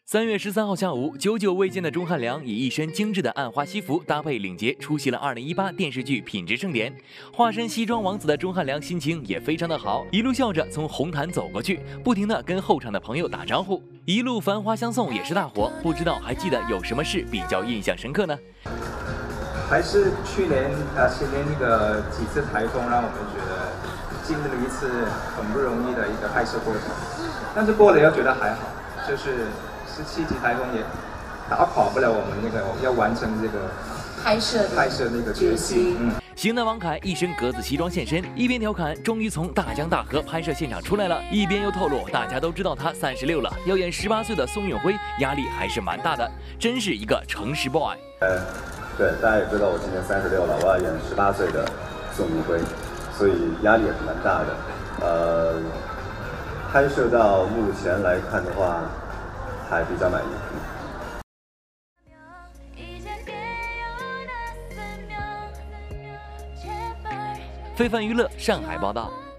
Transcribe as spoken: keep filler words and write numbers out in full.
三月十三号下午，久久未见的钟汉良以一身精致的暗花西服搭配领结，出席了二零一八电视剧品质盛典。化身西装王子的钟汉良心情也非常的好，一路笑着从红毯走过去，不停的跟候场的朋友打招呼，一路繁花相送也是大火。不知道还记得有什么事比较印象深刻呢？ 还是去年啊，前年那个几次台风，让我们觉得经历了一次很不容易的一个拍摄过程，但是过了又觉得还好，就是十七级台风也打垮不了我们那个要完成这个拍摄拍摄那个决心。嗯， 型男王凯一身格子西装现身，一边调侃终于从大江大河拍摄现场出来了，一边又透露大家都知道他三十六了，要演十八岁的宋运辉，压力还是蛮大的，真是一个诚实 boy。 呃，对，大家也知道我今年三十六了，我要演十八岁的宋运辉，所以压力也是蛮大的。呃，拍摄到目前来看的话，还比较满意。 非凡娱乐上海报道。